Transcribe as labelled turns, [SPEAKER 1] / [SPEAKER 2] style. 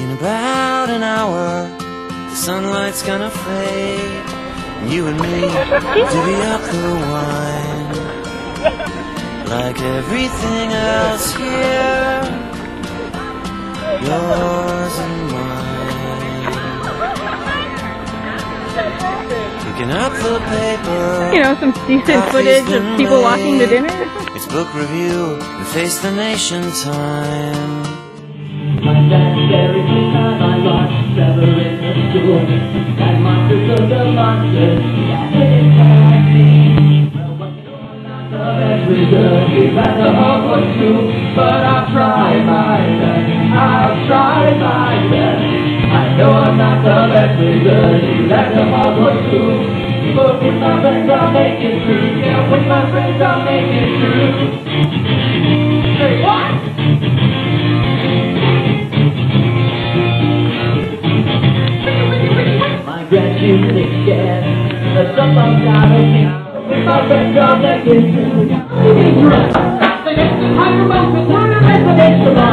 [SPEAKER 1] In about an hour, the sunlight's gonna fade, and you and me divvy up the wine. Like everything else here, yours and mine. Picking up the paper,
[SPEAKER 2] you know, some decent footage of people walking to dinner.
[SPEAKER 1] It's book review and Face the Nation time.
[SPEAKER 3] My dad every time I lost ever in the school. That monsters of the monsters, that didn't have me. Well, what's going on? The best result is at the Hogwarts too. But I'll try my best. I'll try my best. I know I'm not the best result is at the Hogwarts too. But with my friends I'll make it through. Yeah, with my friends I'll make it through. Say what? Graduating again, the stuff I'm out of me. With my friends, I'll make it through. The next time you're welcome, we're the residential.